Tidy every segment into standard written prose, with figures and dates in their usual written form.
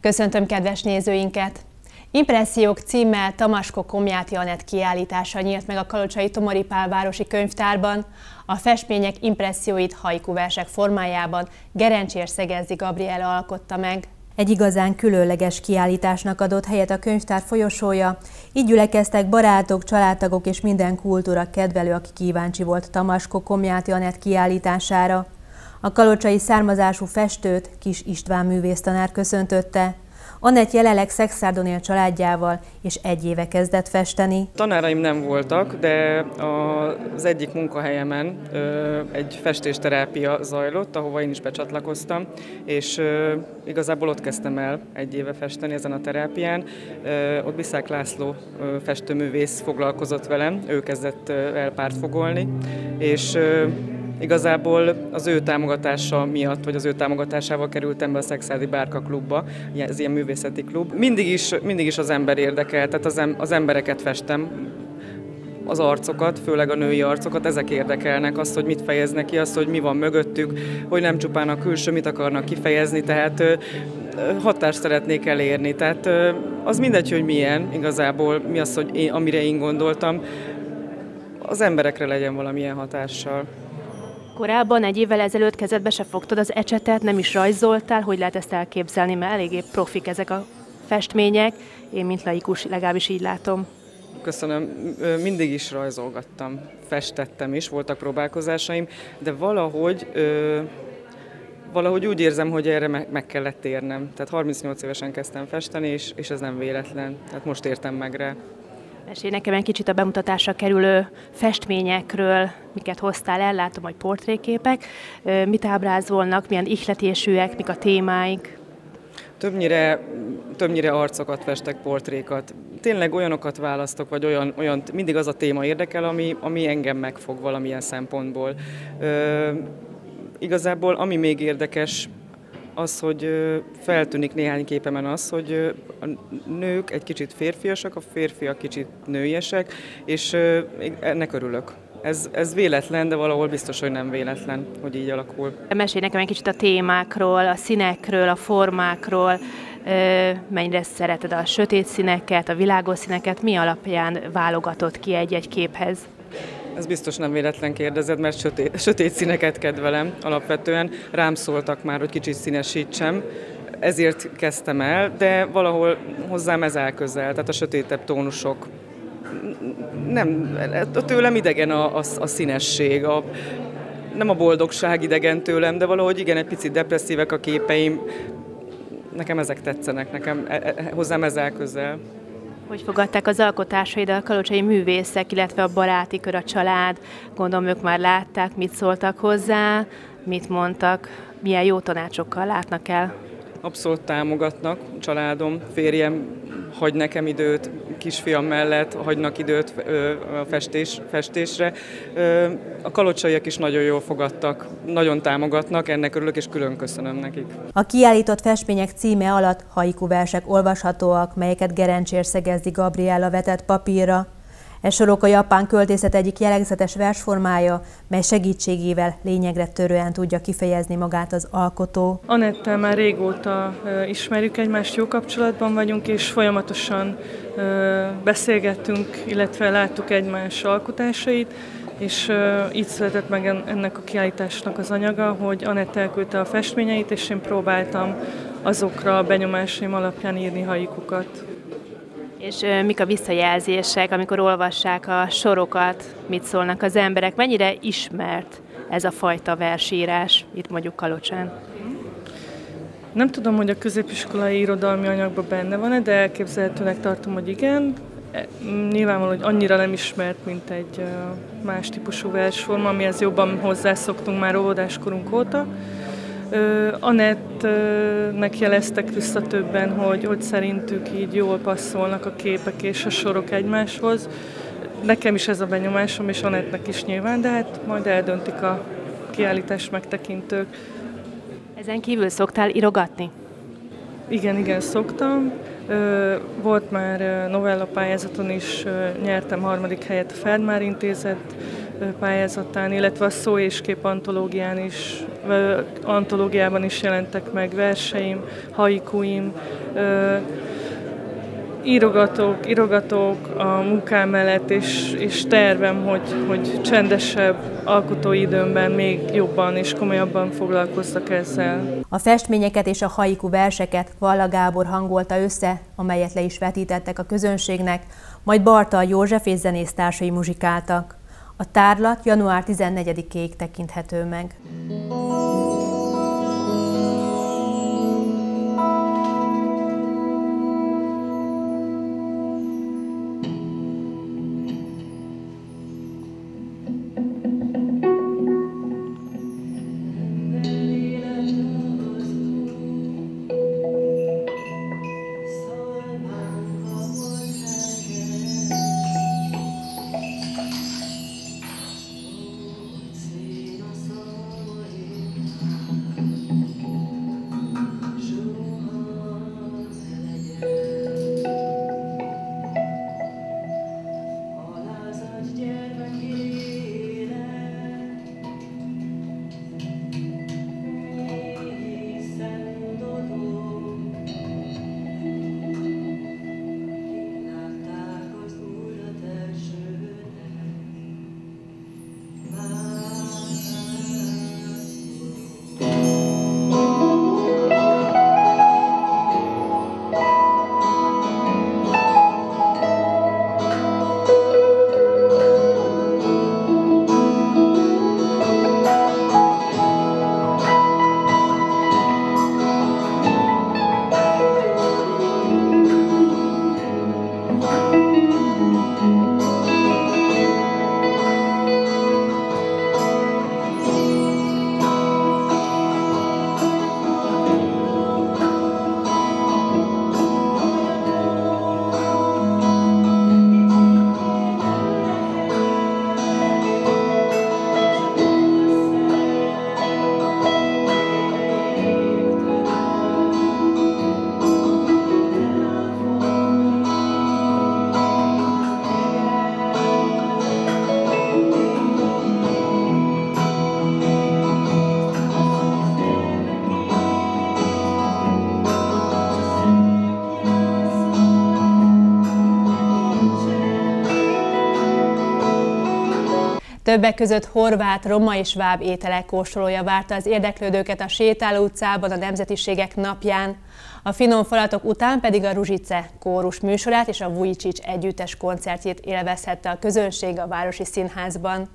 Köszöntöm kedves nézőinket! Impressziók címmel Tamasko Komjáti Anett kiállítása nyílt meg a Kalocsai Tomori Pál városi könyvtárban. A festmények impresszióit haiku versek formájában Gerencsér Szegezdi Gabriella alkotta meg. Egy igazán különleges kiállításnak adott helyet a könyvtár folyosója, így gyülekeztek barátok, családtagok és minden kultúra kedvelő, aki kíváncsi volt Tamasko Komjáti Anett kiállítására. A kalocsai származású festőt Kis István művésztanár köszöntötte. Anett jelenleg Szekszárdon él családjával, és 1 éve kezdett festeni. Tanáraim nem voltak, de az egyik munkahelyemen egy festésterápia zajlott, ahova én is becsatlakoztam, és igazából ott kezdtem el 1 éve festeni ezen a terápián. Ott Biszák László festőművész foglalkozott velem, ő kezdett el pártfogolni, és igazából az ő támogatása miatt, vagy az ő támogatásával kerültem be a Szekszárdi Bárka Klubba, ez ilyen művészeti klub. Mindig is az ember érdekel, tehát az embereket festem, az arcokat, főleg a női arcokat, ezek érdekelnek, azt, hogy mit fejeznek ki, azt, hogy mi van mögöttük, hogy nem csupán a külső, mit akarnak kifejezni, tehát hatást szeretnék elérni. Tehát az mindegy, hogy milyen, igazából mi az, hogy amire én gondoltam, az emberekre legyen valamilyen hatással. Korábban 1 évvel ezelőtt kezedbe se fogtad az ecsetet, nem is rajzoltál, hogy lehet ezt elképzelni, mert eléggé profik ezek a festmények, én mint laikus legalábbis így látom. Köszönöm, mindig is rajzolgattam, festettem is, voltak próbálkozásaim, de valahogy úgy érzem, hogy erre meg kellett térnem. Tehát 38 évesen kezdtem festeni, és ez nem véletlen, tehát most értem meg rá. Mesélj nekem egy kicsit a bemutatásra kerülő festményekről, miket hoztál el, látom, hogy portréképek. Mit ábrázolnak, milyen ihletésűek, mik a témáink? Többnyire arcokat festek, portrékat. Tényleg olyanokat választok, vagy olyan mindig az a téma érdekel, ami engem megfog valamilyen szempontból. Igazából ami még érdekes, az, hogy feltűnik néhány képemen az, hogy a nők egy kicsit férfiasak, a férfiak kicsit nőiesek, és ennek örülök. Ez véletlen, de valahol biztos, hogy nem véletlen, hogy így alakul. Mesélj nekem egy kicsit a témákról, a színekről, a formákról, mennyire szereted a sötét színeket, a világos színeket, mi alapján válogatod ki egy-egy képhez? Ez biztos nem véletlen kérdezed, mert sötét színeket kedvelem alapvetően. Rám szóltak már, hogy kicsit színesítsem, ezért kezdtem el, de valahol hozzám ez áll közel, tehát a sötétebb tónusok. Nem, tőlem idegen a színesség, nem a boldogság idegen tőlem, de valahogy igen, egy picit depresszívek a képeim. Nekem ezek tetszenek, hozzám ez áll közel. Hogy fogadták az alkotásaid a kalocsai művészek, illetve a baráti kör, a család? Gondolom, ők már látták, mit szóltak hozzá, mit mondtak, milyen jó tanácsokkal látnak el? Abszolút támogatnak, családom, férjem hagy nekem időt, kisfiam mellett hagynak időt a festésre. A kalocsaiak is nagyon jól fogadtak, nagyon támogatnak, ennek örülök és külön köszönöm nekik. A kiállított festmények címe alatt haiku versek olvashatóak, melyeket Gerencsér Szegezdi Gabriella vetett papírra. Ez sorok a japán költészet egyik jellegzetes versformája, mely segítségével lényegre törően tudja kifejezni magát az alkotó. Anettel már régóta ismerjük egymást, jó kapcsolatban vagyunk, és folyamatosan beszélgettünk, illetve láttuk egymás alkotásait, és így született meg ennek a kiállításnak az anyaga, hogy Anett elküldte a festményeit, és én próbáltam azokra a benyomásaim alapján írni haikukat. És mik a visszajelzések, amikor olvassák a sorokat, mit szólnak az emberek? Mennyire ismert ez a fajta versírás itt mondjuk Kalocsán? Nem tudom, hogy a középiskolai irodalmi anyagban benne van-e, de elképzelhetőnek tartom, hogy igen. Nyilvánvaló, hogy annyira nem ismert, mint egy más típusú versforma, amihez jobban hozzászoktunk már óvodáskorunk óta. Anettnek jeleztek vissza többen, hogy szerintük így jól passzolnak a képek és a sorok egymáshoz. Nekem is ez a benyomásom, és Anettnek is nyilván, de hát majd eldöntik a kiállítás megtekintők. Ezen kívül szoktál írogatni? Igen, szoktam. Volt már novella pályázaton is, nyertem 3. helyet a Feldmár Intézet pályázatán, illetve a Szó és Kép antológián is antológiában is jelentek meg verseim, haikuim. Írogatok a munkám mellett, és tervem, hogy csendesebb alkotói időmben még jobban és komolyabban foglalkozzak ezzel. A festményeket és a haiku verseket Valla Gábor hangolta össze, amelyet le is vetítettek a közönségnek, majd Bartal József és zenésztársai muzsikáltak. A tárlat január 14-ig tekinthető meg. Többek között horvát, roma és sváb ételek kóstolója várta az érdeklődőket a Sétáló utcában a Nemzetiségek napján. A finom falatok után pedig a Ružice kórus műsorát és a Vujicic együttes koncertjét élvezhette a közönség a Városi Színházban.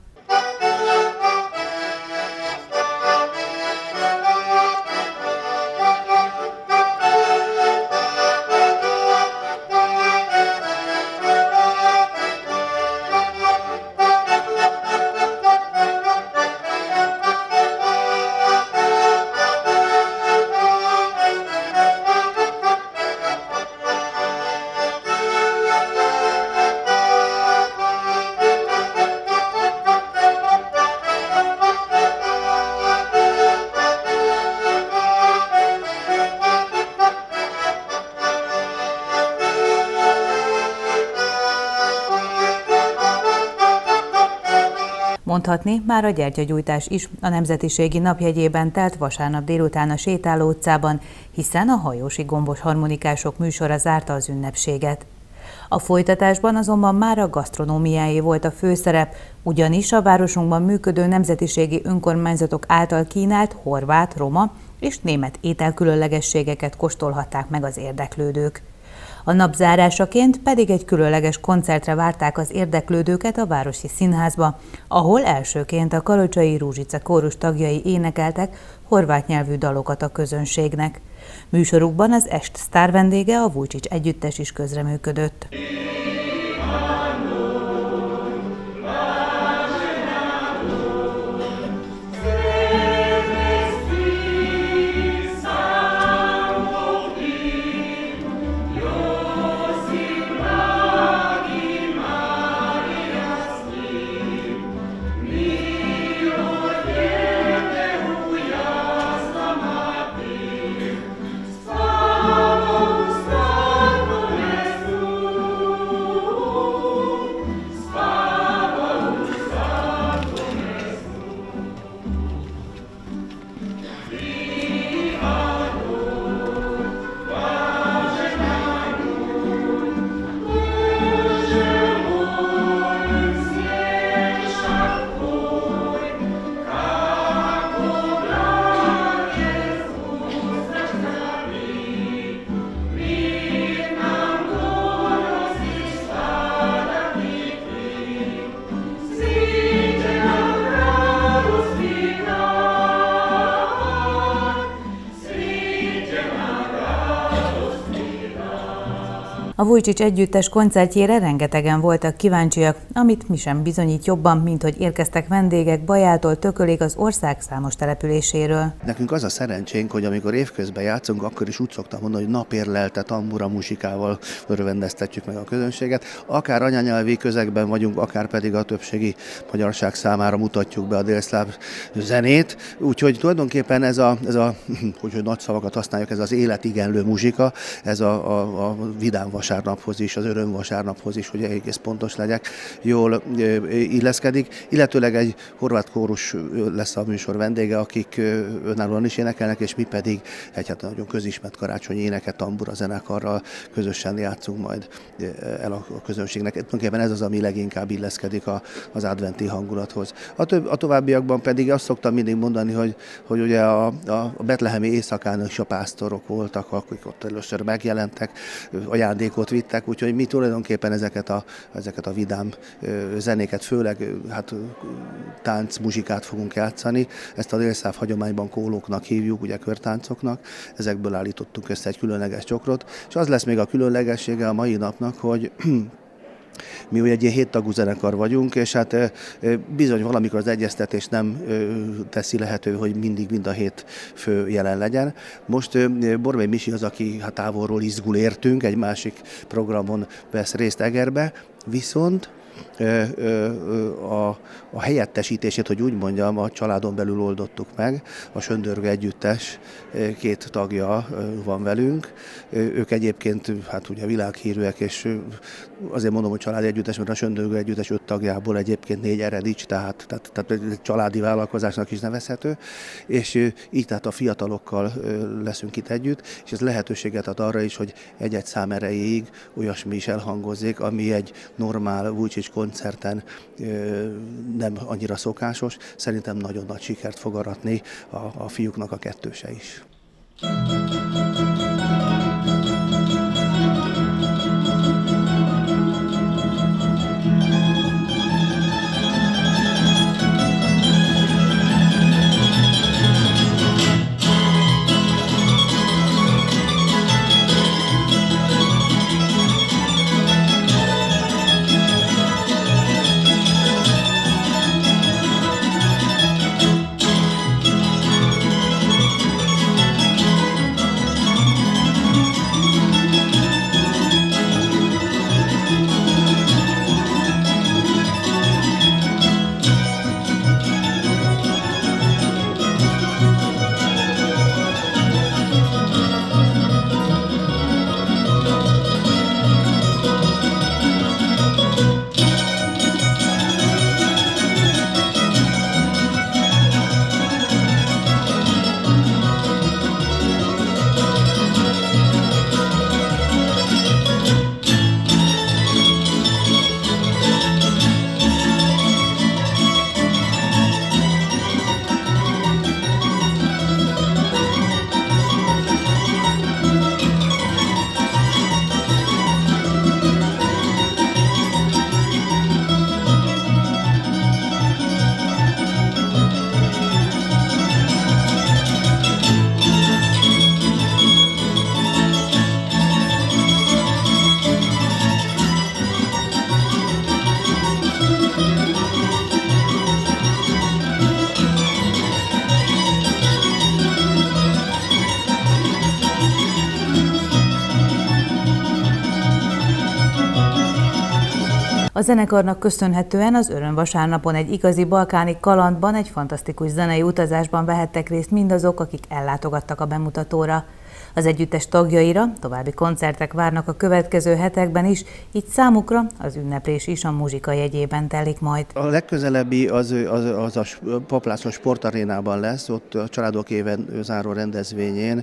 Mondhatni, már a gyertyagyújtás is a Nemzetiségi Napjegyében telt vasárnap délután a Sétáló utcában, hiszen a hajósi gombos harmonikások műsora zárta az ünnepséget. A folytatásban azonban már a gasztronómiáé volt a főszerep, ugyanis a városunkban működő nemzetiségi önkormányzatok által kínált horvát, roma és német ételkülönlegességeket kóstolhatták meg az érdeklődők. A nap zárásaként pedig egy különleges koncertre várták az érdeklődőket a Városi Színházba, ahol elsőként a Kalocsai Ružice kórus tagjai énekeltek horvát nyelvű dalokat a közönségnek. Műsorukban az est sztárvendége, a Vujicic együttes is közreműködött. A Vujicic együttes koncertjére rengetegen voltak kíváncsiak, amit mi sem bizonyít jobban, mint hogy érkeztek vendégek Bajától Tökölig az ország számos településéről. Nekünk az a szerencsénk, hogy amikor évközben játszunk, akkor is úgy szoktam mondani, hogy napérlelte tambura muzsikával örvendeztetjük meg a közönséget. Akár anyanyelvi közegben vagyunk, akár pedig a többségi magyarság számára mutatjuk be a délszláv zenét. Úgyhogy tulajdonképpen ez a hogy nagy szavakat használjuk, ez az életigenlő muzsika, ez a vidám vasárnaphoz is, az öröm vasárnaphoz is, hogy egész pontos legyek, jól illeszkedik. Illetőleg egy horvát kórus lesz a műsor vendége, akik önállóan is énekelnek, és mi pedig egy nagyon közismert karácsonyi éneket tambura zenekarral közösen játszunk majd el a közönségnek. Tulajdonképpen ez az, ami leginkább illeszkedik az adventi hangulathoz. A továbbiakban pedig azt szoktam mindig mondani, hogy ugye a betlehemi éjszakán is a pásztorok voltak, akik ott először megjelentek, ajándékot vittek, úgyhogy mi tulajdonképpen ezeket a vidám zenéket, főleg tánc, muzsikát fogunk játszani. Ezt a délszláv hagyományban kólóknak hívjuk, ugye körtáncoknak. Ezekből állítottunk össze egy különleges csokrot, és az lesz még a különlegessége a mai napnak, hogy mi ugye egy ilyen 7 tagú zenekar vagyunk, és hát bizony valamikor az egyeztetés nem teszi lehető, hogy mindig mind a 7 fő jelen legyen. Most Borbély Misi az, aki távolról izgul értünk, egy másik programon vesz részt Egerbe, viszont a helyettesítését, hogy úgy mondjam, a családon belül oldottuk meg. A Söndörgő együttes 2 tagja van velünk. Ők egyébként ugye világhírűek, és azért mondom, hogy családi együttes, mert a Söndörgő együttes 5 tagjából egyébként 4 Eredics, tehát családi vállalkozásnak is nevezhető, és így tehát a fiatalokkal leszünk itt együtt, és ez lehetőséget ad arra is, hogy egy-egy szám erejéig olyasmi is elhangozzék, ami egy normál Vujicic koncerten nem annyira szokásos. Szerintem nagyon nagy sikert fog aratni a fiúknak a kettőse is. A zenekarnak köszönhetően az Örömvasárnapon egy igazi balkáni kalandban, egy fantasztikus zenei utazásban vehettek részt mindazok, akik ellátogattak a bemutatóra. Az együttes tagjaira további koncertek várnak a következő hetekben is, így számukra az ünneplés is a muzsika jegyében telik majd. A legközelebbi az a Papp László sportarénában lesz, ott a Családok éven záró rendezvényén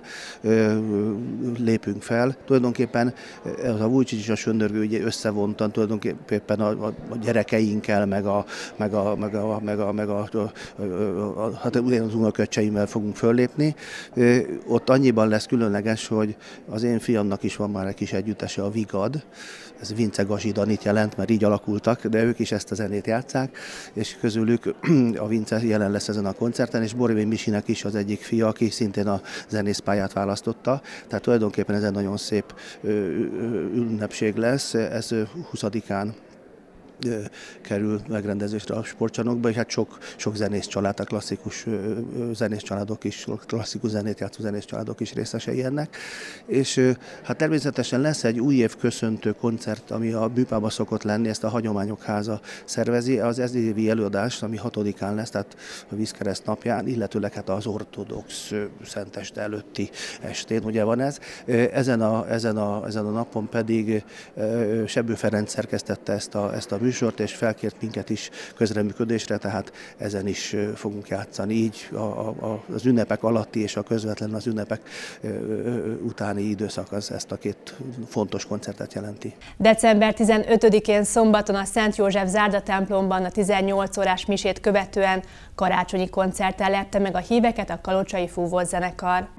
lépünk fel. Tulajdonképpen az a Vujicic és a Söndörgő ugye összevontan tulajdonképpen a gyerekeinkkel, hát az unoköccseimmel fogunk föllépni. Ott annyiban lesz külön különleges, hogy az én fiamnak is van már egy kis együttese, a Vigad. Ez Vince Gazi Danit jelent, mert így alakultak, de ők is ezt a zenét játsszák, és közülük a Vince jelen lesz ezen a koncerten, és Borvény Misinek is az egyik fia, aki szintén a zenészpályát választotta. Tehát tulajdonképpen ez egy nagyon szép ünnepség lesz, ez 20-án kerül megrendezésre a sportcsarnokba, és hát sok zenész család, a klasszikus zenész családok is, klasszikus zenét játszó zenész családok is részesei ennek. És hát természetesen lesz egy új év köszöntő koncert, ami a Műpában szokott lenni, ezt a Hagyományok Háza szervezi, az ez évi előadás, ami 6-án lesz, tehát a Vízkereszt napján, illetőleg hát az ortodox szenteste előtti estén, ugye van ez. Ezen a napon pedig Sebbő Ferenc szerkesztette ezt a műsort, és felkért minket is közreműködésre, tehát ezen is fogunk játszani. Így az ünnepek alatti és a közvetlen az ünnepek utáni időszak az ezt a két fontos koncertet jelenti. December 15-én szombaton a Szent József Zárda templomban a 18 órás misét követően karácsonyi koncerttel lepte meg a híveket a kalocsai fúvózenekar.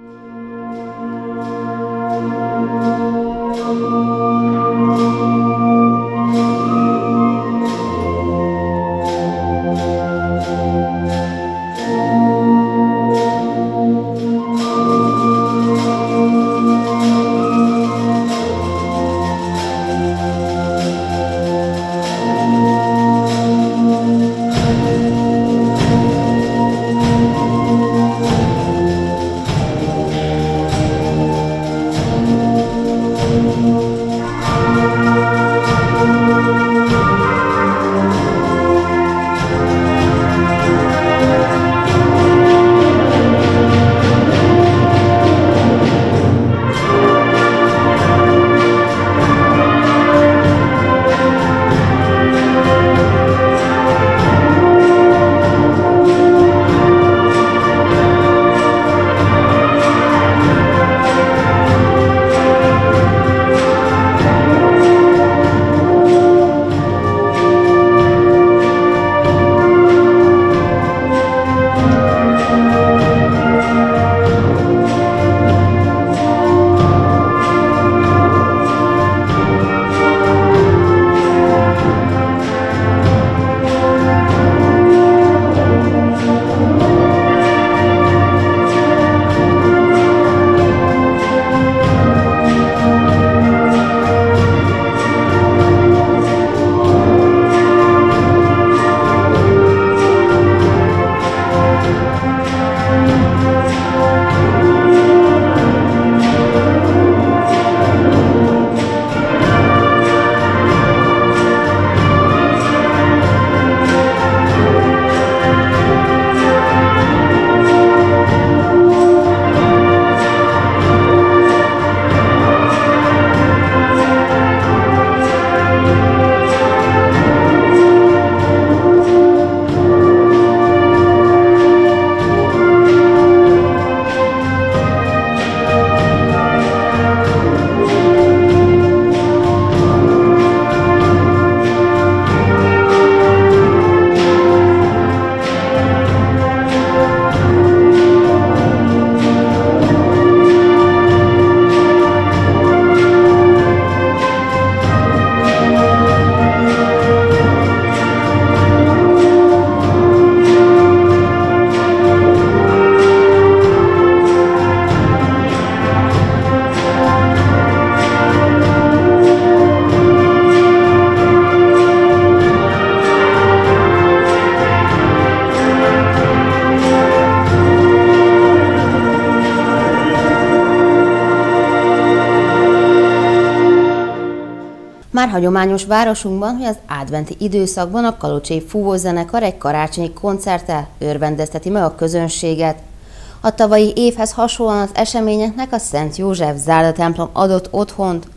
Már hagyományos városunkban, hogy az adventi időszakban a kalocsai fúvózenekar egy karácsonyi koncerttel örvendezteti meg a közönséget. A tavalyi évhez hasonlóan az eseményeknek a Szent József Zárda templom adott otthont.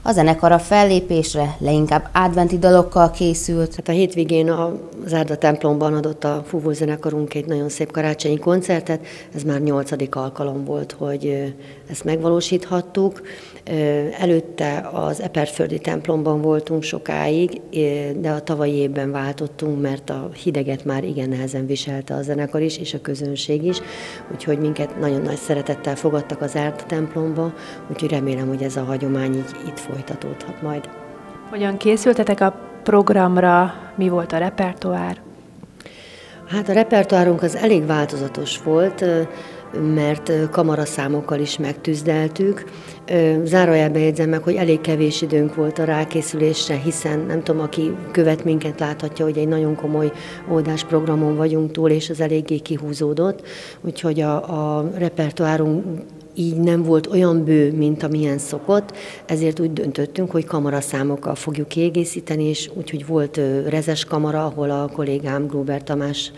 A zenekar a fellépésre leginkább adventi dalokkal készült. Hát a hétvégén az Árda templomban adott a Fúvós zenekarunk egy nagyon szép karácsonyi koncertet. Ez már 8. alkalom volt, hogy ezt megvalósíthattuk. Előtte az Eperföldi templomban voltunk sokáig, de a tavalyi évben váltottunk, mert a hideget már igen nehezen viselte a zenekar is, és a közönség is, úgyhogy minket nagyon nagy szeretettel fogadtak az Árda templomba, úgyhogy remélem, hogy ez a hagyomány így itt folytatódhat majd. Hogyan készültetek a programra, mi volt a repertoár? Hát a repertoárunk az elég változatos volt, mert kamaraszámokkal is megtüzdeltük. Zárójelben jegyzem meg, hogy elég kevés időnk volt a rákészülésre, hiszen nem tudom, aki követ minket, láthatja, hogy egy nagyon komoly oldásprogramon vagyunk túl, és az eléggé kihúzódott, úgyhogy a repertoárunk így nem volt olyan bő, mint amilyen szokott, ezért úgy döntöttünk, hogy kamaraszámokkal fogjuk kiegészíteni, és úgyhogy volt rezes kamara, ahol a kollégám Gruber Tamás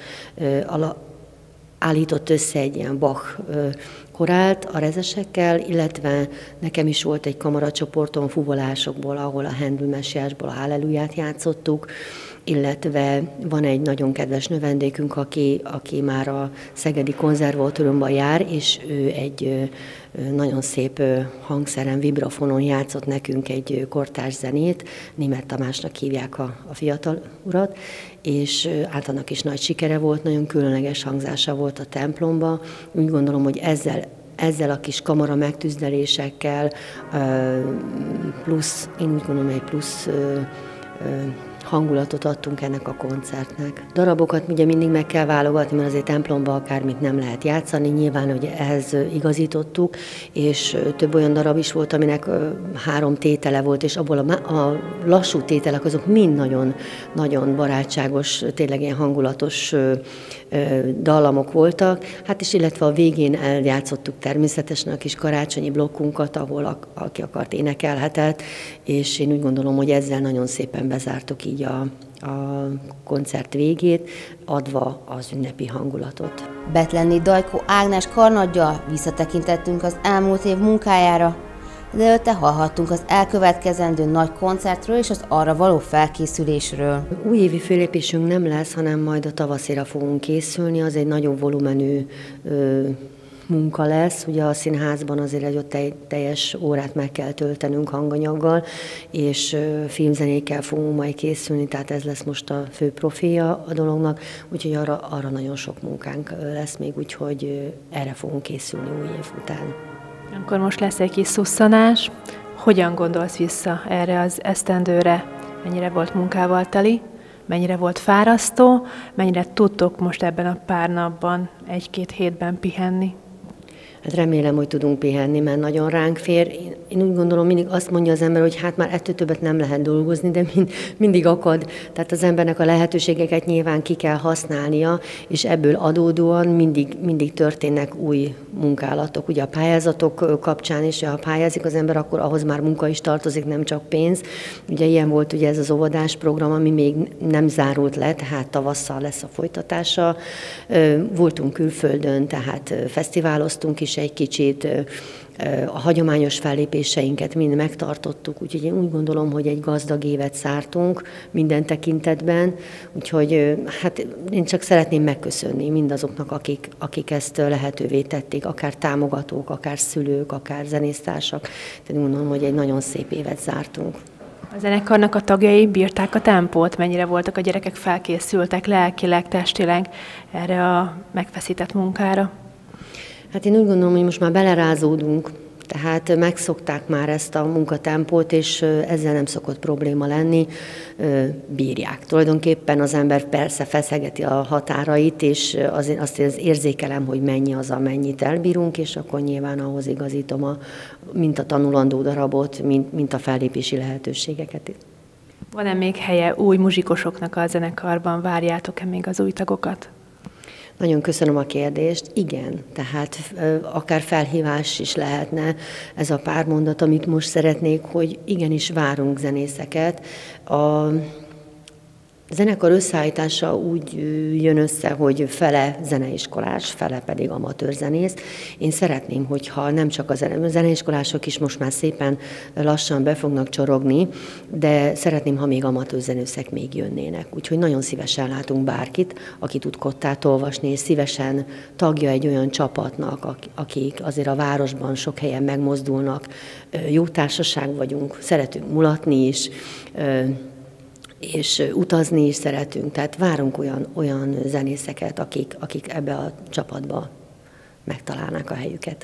állított össze egy ilyen Bach korált a rezesekkel, illetve nekem is volt egy kamaracsoportom fuvolásokból, ahol a Handel messiásból a Halleluját játszottuk, illetve van egy nagyon kedves növendékünk, aki már a Szegedi Konzervatóriumban jár, és ő egy nagyon szép hangszeren, vibrafonon játszott nekünk egy kortárs zenét, Németh Tamásnak hívják a fiatal urat, és általában is nagy sikere volt, nagyon különleges hangzása volt a templomba. Úgy gondolom, hogy ezzel a kis kamara megtüzdelésekkel plusz, én úgy gondolom, egy plusz hangulatot adtunk ennek a koncertnek. Darabokat ugye mindig meg kell válogatni, mert azért templomban akármit nem lehet játszani, nyilván, hogy ehhez igazítottuk, és több olyan darab is volt, aminek 3 tétele volt, és abból a lassú tételek azok mind nagyon, nagyon barátságos, tényleg ilyen hangulatos dallamok voltak, hát és illetve a végén eljátszottuk természetesen a kis karácsonyi blokkunkat, ahol aki akart énekelhetett, és én úgy gondolom, hogy ezzel nagyon szépen bezártuk így a koncert végét, adva az ünnepi hangulatot. Betlenné Dajkó Ágnes karnaggyal visszatekintettünk az elmúlt év munkájára, de előtte hallhattunk az elkövetkezendő nagy koncertről és az arra való felkészülésről. Újévi fellépésünk nem lesz, hanem majd a tavaszira fogunk készülni, az egy nagyon volumenű munka lesz. Ugye a színházban azért egy teljes órát meg kell töltenünk hanganyaggal, és filmzenékkel fogunk majd készülni, tehát ez lesz most a fő profilja a dolognak, úgyhogy arra nagyon sok munkánk lesz még, úgyhogy erre fogunk készülni új év után. Akkor most lesz egy kis szusszanás. Hogyan gondolsz vissza erre az esztendőre? Mennyire volt munkával teli? Mennyire volt fárasztó? Mennyire tudtok most ebben a pár napban, 1-2 hétben pihenni? Hát remélem, hogy tudunk pihenni, mert nagyon ránk fér. Én úgy gondolom, mindig azt mondja az ember, hogy hát már ettől többet nem lehet dolgozni, de mindig akad. Tehát az embernek a lehetőségeket nyilván ki kell használnia, és ebből adódóan mindig történnek új munkálatok. Ugye a pályázatok kapcsán is, ha pályázik az ember, akkor ahhoz már munka is tartozik, nem csak pénz. Ugye ilyen volt ugye ez az óvodás program, ami még nem zárult le, tehát tavasszal lesz a folytatása. Voltunk külföldön, tehát fesztiváloztunk is egy kicsit, a hagyományos fellépéseinket mind megtartottuk, úgyhogy én úgy gondolom, hogy egy gazdag évet zártunk minden tekintetben, úgyhogy hát én csak szeretném megköszönni mindazoknak, akik ezt lehetővé tették, akár támogatók, akár szülők, akár zenésztársak, tehát úgy gondolom, hogy egy nagyon szép évet zártunk. A zenekarnak a tagjai bírták a tempót? Mennyire voltak a gyerekek felkészültek lelkileg, testileg erre a megfeszített munkára? Hát én úgy gondolom, hogy most már belerázódunk, tehát megszokták már ezt a munkatempót, és ezzel nem szokott probléma lenni, bírják. Tulajdonképpen az ember persze feszegeti a határait, és azt érzékelem, hogy mennyi az, amennyit elbírunk, és akkor nyilván ahhoz igazítom mint a tanulandó darabot, mint a fellépési lehetőségeket. Van-e még helye új muzsikusoknak a zenekarban? Várjátok-e még az új tagokat? Nagyon köszönöm a kérdést. Igen, tehát akár felhívás is lehetne ez a pár mondat, amit most szeretnék, hogy igenis várunk zenészeket. A zenekar összeállítása úgy jön össze, hogy fele zeneiskolás, fele pedig amatőrzenész. Én szeretném, hogyha nem csak a zeneiskolások is most már szépen lassan be fognak csorogni, de szeretném, ha még amatőrzenészek még jönnének. Úgyhogy nagyon szívesen látunk bárkit, aki tud kottát olvasni, és szívesen tagja egy olyan csapatnak, akik azért a városban sok helyen megmozdulnak. Jó társaság vagyunk, szeretünk mulatni is, és utazni is szeretünk, tehát várunk olyan zenészeket, akik ebbe a csapatba megtalálnák a helyüket.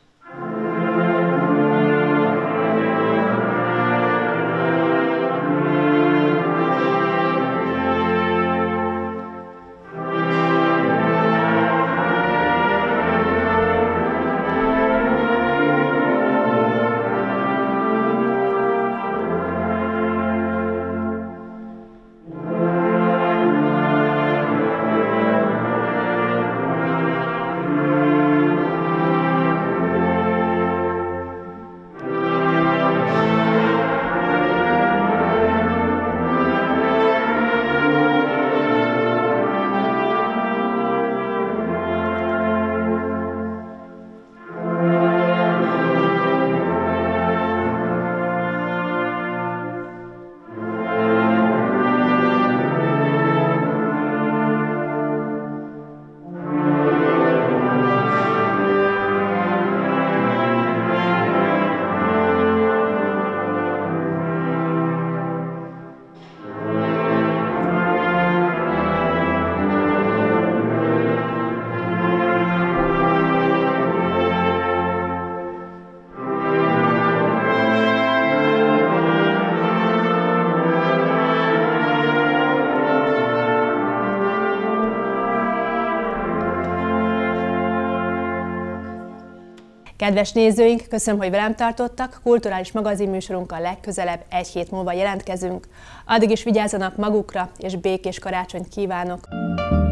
Kedves nézőink, köszönöm, hogy velem tartottak. Kulturális magazinműsorunkkal legközelebb egy hét múlva jelentkezünk. Addig is vigyázzanak magukra, és békés karácsonyt kívánok!